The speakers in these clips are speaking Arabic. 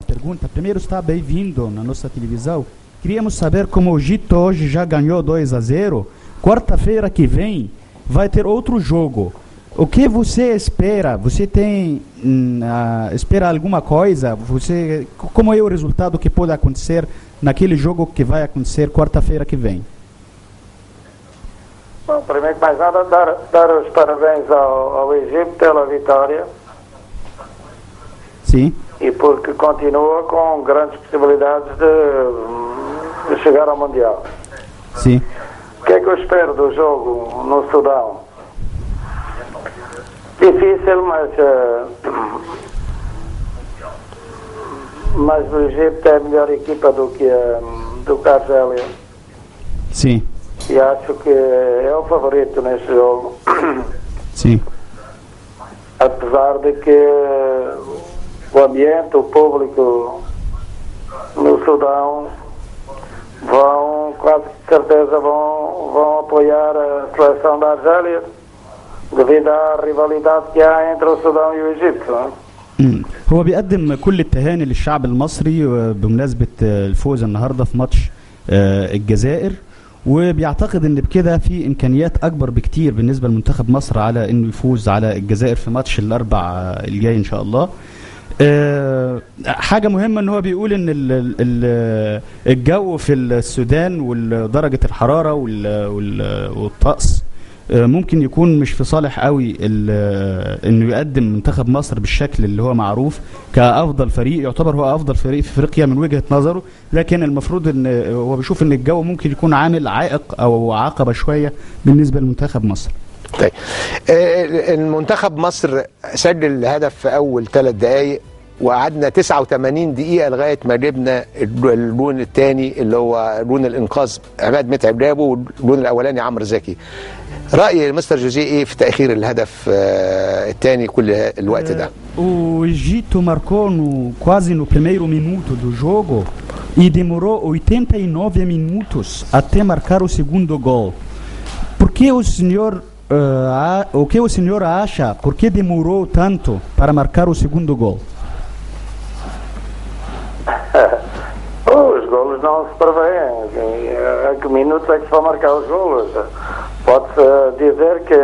pergunta. Primeiro, está bem-vindo na nossa televisão. Queríamos saber como o Egito hoje já ganhou 2-0. Quarta-feira que vem vai ter outro jogo. O que você espera? Você tem espera alguma coisa? Como é o resultado que pode acontecer naquele jogo que vai acontecer quarta-feira que vem? Bom, primeiro que mais nada, dar os parabéns ao Egito pela vitória. Sim. E porque continua com grandes possibilidades de chegar ao Mundial. Sim. O que é que eu espero do jogo no Sudão? Difícil, mas o Egito é a melhor equipa do que a Argélia. Sim. E acho que é o favorito neste jogo. Sim. Apesar de que o ambiente, o público no Sudão vão, quase de certeza, vão apoiar a seleção da Argélia devido à rivalidade que há entre o Sudão e o Egito. هو بيقدم كل التهاني للشعب المصري بمناسبة الفوز النهاردة في ماتش الجزائر، وبيعتقد ان بكده في امكانيات اكبر بكتير بالنسبة لمنتخب مصر على انه يفوز على الجزائر في ماتش الاربع الجاي ان شاء الله. حاجة مهمة ان هو بيقول ان الجو في السودان ودرجة الحرارة والطقس ممكن يكون مش في صالح قوي انه يقدم منتخب مصر بالشكل اللي هو معروف كافضل فريق، يعتبر هو افضل فريق في افريقيا من وجهة نظره، لكن المفروض ان هو بيشوف ان الجو ممكن يكون عامل عائق او عقبة شوية بالنسبة لمنتخب مصر. طيب المنتخب مصر سجل هدف في اول 3 دقائق وقعدنا 89 دقيقة لغاية ما جبنا الجون الثاني اللي هو جون الإنقاذ عماد متعب جابه، والجون الأولاني عمرو زكي. رأي مستر جوزيه إيه في تأخير الهدف الثاني كل الوقت ده؟ O Egito marcou quase no primeiro minuto do jogo e demorou 89 minutos até marcar o segundo gol. Por que o senhor acha? Por que demorou tanto para marcar o segundo gol? Os golos não se prevêem. A que minutos é que se vai marcar os golos? Pode-se dizer que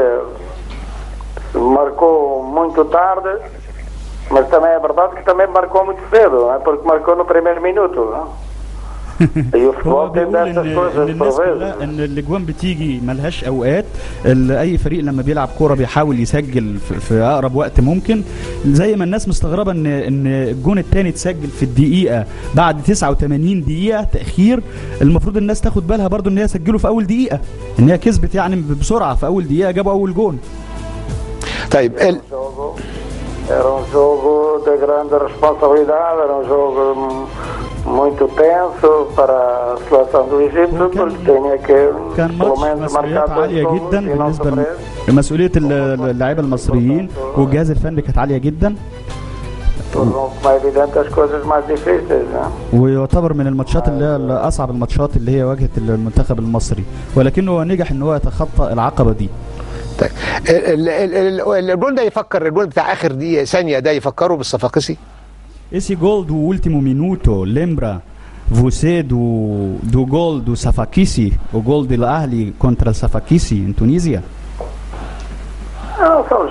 marcou muito tarde, mas também é verdade que também marcou muito cedo, não é? Porque marcou no primeiro minuto. Não? هو بيقول ان الناس كلها ان الاجوان بتيجي ملهاش اوقات، اي فريق لما بيلعب كوره بيحاول يسجل في اقرب وقت ممكن، زي ما الناس مستغربه ان الجون الثاني اتسجل في الدقيقه بعد 89 دقيقه تاخير. المفروض الناس تاخد بالها برضو ان هي سجلوا في اول دقيقه، ان هي كسبت يعني بسرعه في اول دقيقه جابوا اول جون. طيب era um jogo de grande responsabilidade, era um jogo muito tenso para a seleção do Egito, porque tinha que pelo menos marcar 2 gols e não sofrer. مسؤولية اللاعيبة المصريين والجهاز الفني كانت عالية جدا. Tornou como é evidente as coisas mais difíceis, né? ويعتبر من الماتشات اللي هي اصعب الماتشات اللي هي واجهت المنتخب المصري، ولكنه نجح ان هو يتخطى العقبة دي. طيب الجول ده يفكر، الجول بتاع اخر دقيقة ثانية ده يفكروا بالصفاقسي؟ Esse gol do último minuto lembra você do gol do Safakisi, o gol do Ahly contra o Safakisi em Tunísia? Não, são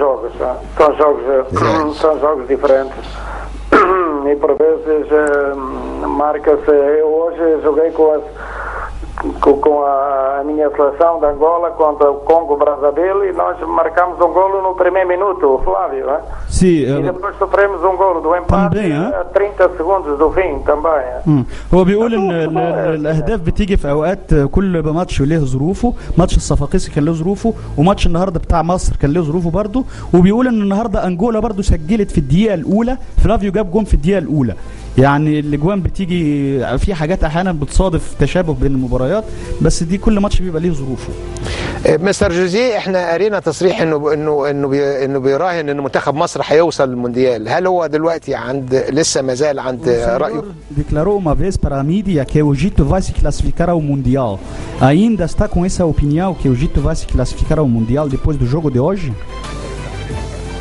jogos diferentes. E por vezes marca-se. Eu hoje joguei com a minha seleção de Angola contra o Congo Brazzaville e nós marcamos um golo no primeiro minuto, o Flávio, né? Sim, e depois sofremos um golo do empate a 30 segundos do fim também. هو بيقول ان الاهداف بتيجي في اوقات، كل ماتش له ظروفه. ماتش الصفاقسي كان له ظروفه، وماتش النهارده بتاع مصر كان له ظروفه برضه. وبيقول ان النهارده انجولا برضه سجلت في الدقيقه الاولى، فلافيو جاب جون في الدقيقه الاولى. يعني الاجوان بتيجي في حاجات احيانا بتصادف تشابه بين المباريات، بس دي كل ماتش بيبقى ليه ظروفه. مستر جوزيه احنا قرينا تصريح انه بيراهن ان منتخب مصر هيوصل للمونديال، هل هو دلوقتي لسه ما زال عند رايه؟ Declarou uma vez para a mídia que o Egito vai se classificar ao mundial. Ainda está com essa opinião que o Egito vai se classificar ao mundial depois do jogo de hoje?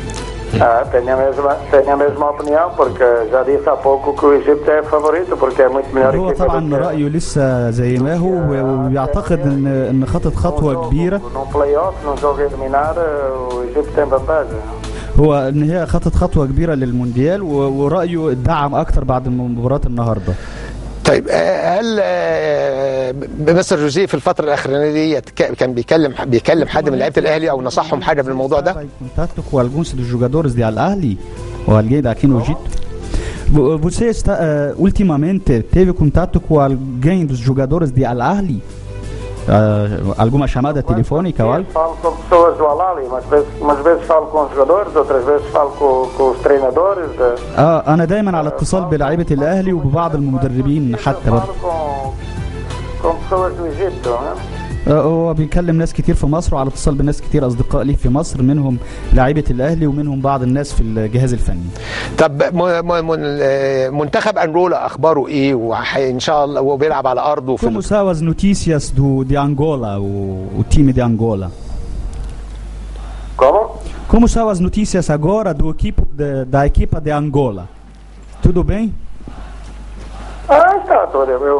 Tenho a mesma opinião, porque já disse há pouco que o Egito é favorito, porque é muito melhor. هو طبعا رأيه لسه زي ما هو ويعتقد ان خطت خطوة كبيرة. No play-off, no jogo eliminar, o Egito tem vantagem. هو ان هي خطت خطوة كبيرة للمونديال ورأيه اتدعم اكتر بعد مباراة النهاردة. طيب هل مستر جوزيه في الفترة الأخرانية دي كان بيكلم حد من لعيبة الأهلي أو نصحهم حاجة بالموضوع ده؟ Contato com alguns dos jogadores de Al-Ahly ou alguém daqui no Egito? Você está ultimamente teve contato com alguém dos jogadores de Al-Ahly? Alguma chamada telefônica ou algo? Falo com pessoas do Al-Ahly, umas vezes falo com os jogadores, outras vezes falo com os treinadores. أنا دايما على اتصال بلاعيبة الأهلي وببعض المدربين حتى برضه. Com pessoas do Egito, né? هو بيكلم ناس كتير في مصر وعلى اتصال بناس كتير اصدقاء ليه في مصر منهم لاعيبه الاهلي ومنهم بعض الناس في الجهاز الفني. طب منتخب انجولا اخباره ايه وان شاء الله هو بيلعب على ارضه في Como são as notícias de Angola, o time de Angola? Como são as notícias agora da equipa de Angola? Tudo bem? Está tudo. Eu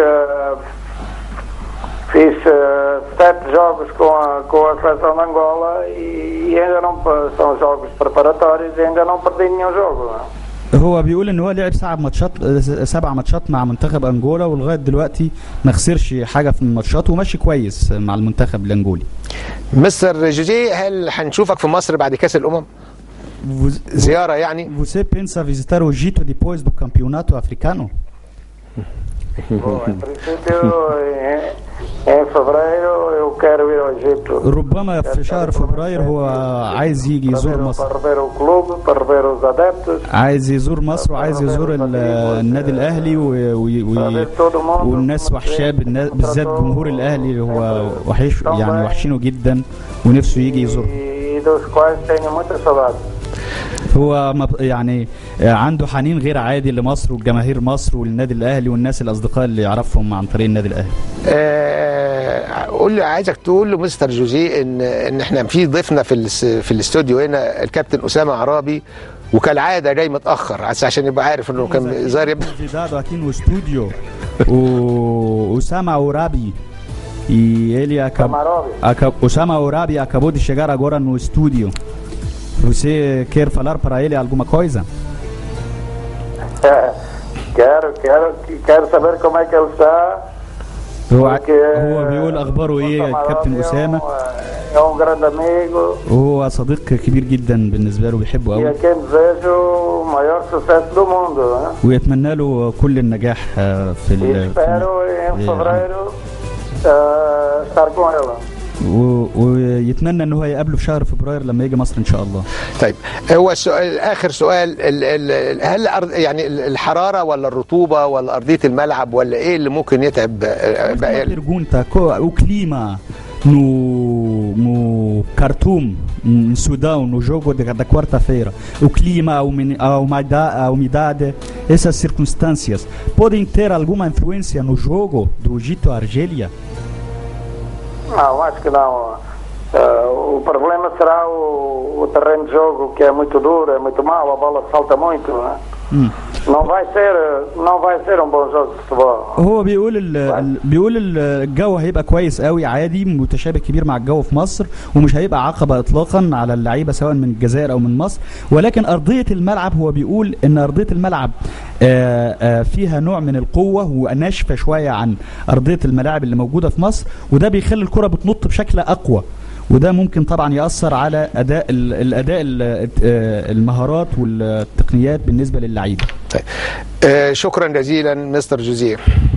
fiz 7 jogos com a seleção de Angola e ainda não são jogos preparatórios e ainda não perdi nenhum jogo. هو بيقول ان هو لعب 7 ماتشات مع منتخب انجولا ولغايه دلوقتي ما خسرش حاجه في الماتشات وماشي كويس مع المنتخب الانجولي. مستر جوزيه هل هنشوفك في مصر بعد كاس الامم؟ زياره يعني؟ Você pensa visitar o Egito depois do campeonato africano? Bom, em princípio, em fevereiro eu quero ir ao Egito. ربما في شهر فبراير هو عايز يجي يزور مصر. Para rever o clube, para rever os adeptos. عايز يزور مصر وعايز يزور النادي الاهلي والناس وحشاه بالذات جمهور الاهلي هو وحش يعني وحشينه جدا ونفسه يجي يزور. dos quais tenho muita saudade. هو يعني عنده حنين غير عادي لمصر والجماهير مصر والنادي الاهلي والناس الاصدقاء اللي يعرفهم عن طريق النادي الاهلي. قول لي عايزك تقول لمستر جوزيه ان احنا في ضيفنا في الاستوديو هنا الكابتن اسامه عرابي وكالعاده جاي متاخر عشان يبقى عارف انه كان ظاهر يبقى aqui no estúdio o Osama Urabi e ele Osama Urabi acabou de chegar agora no estúdio. Você quer falar para ele alguma coisa? Quero saber como é que ele está. هو بيقول اخباره ايه الكابتن اسامه. É um grande amigo. هو صديق كبير جدا بالنسبه له بيحبه قوي. desejo o maior sucesso do mundo. ويتمنى له كل النجاح في espero em fevereiro estar com ele. ويتمنى ان هو يقابله في شهر فبراير لما يجي مصر ان شاء الله. طيب هو السؤال اخر سؤال هل يعني الحراره ولا الرطوبه ولا ارضيه الملعب ولا ايه اللي ممكن يتعب pergunta o clima no Khartoum, no Sudão, no jogo da quarta-feira, o clima, a umidade, essas circunstâncias podem ter alguma influência no jogo do Egito-Argélia? Não, acho que não. O problema será o terreno de jogo, que é muito duro, é muito mau, a bola salta muito, né? Não vai ser um bom jogo de futebol. هو بيقول الجو هيبقى كويس قوي عادي متشابه كبير مع الجو في مصر ومش هيبقى عقبة اطلاقا على اللعيبة سواء من الجزائر او من مصر ولكن ارضية الملعب هو بيقول ان ارضية الملعب فيها نوع من القوة وناشفة شوية عن ارضية الملاعب اللي موجودة في مصر وده بيخلي الكرة بتنط بشكل اقوى وده ممكن طبعا يأثر على الاداء المهارات والتقنيات بالنسبة للعيبة. شكرا جزيلا مستر جوزيه.